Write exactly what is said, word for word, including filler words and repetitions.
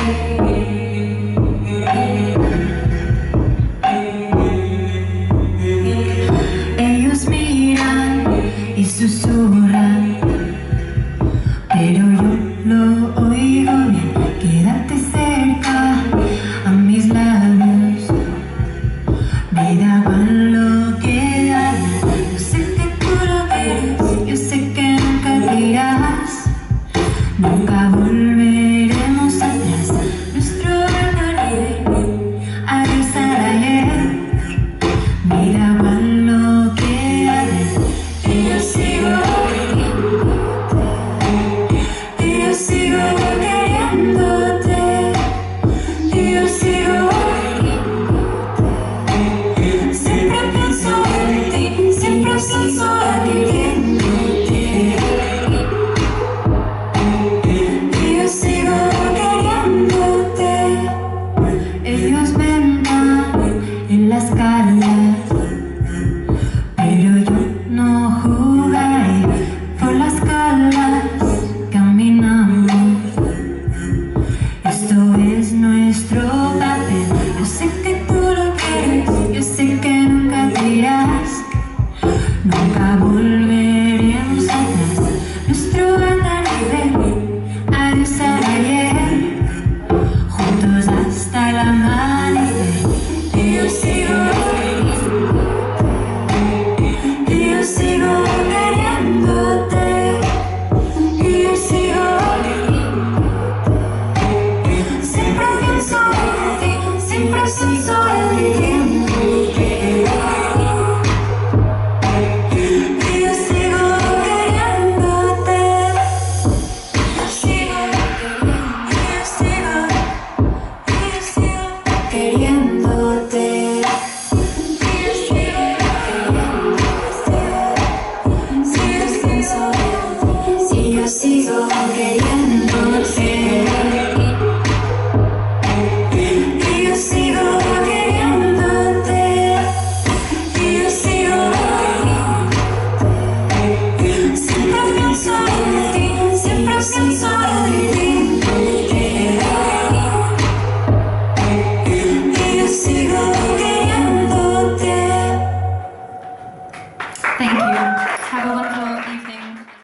Ellos miran y susurran, pero yo lo oigo bien. Quédate cerca a mis labios, me daban lo que dan. Yo sé que tú lo quieres, yo sé que nunca te irás, nunca volveremos atrás. Nuestro recorrido a besar ayer, me daban lo que dan. Y yo sigo queriéndote, y yo sigo queriéndote, y yo sigo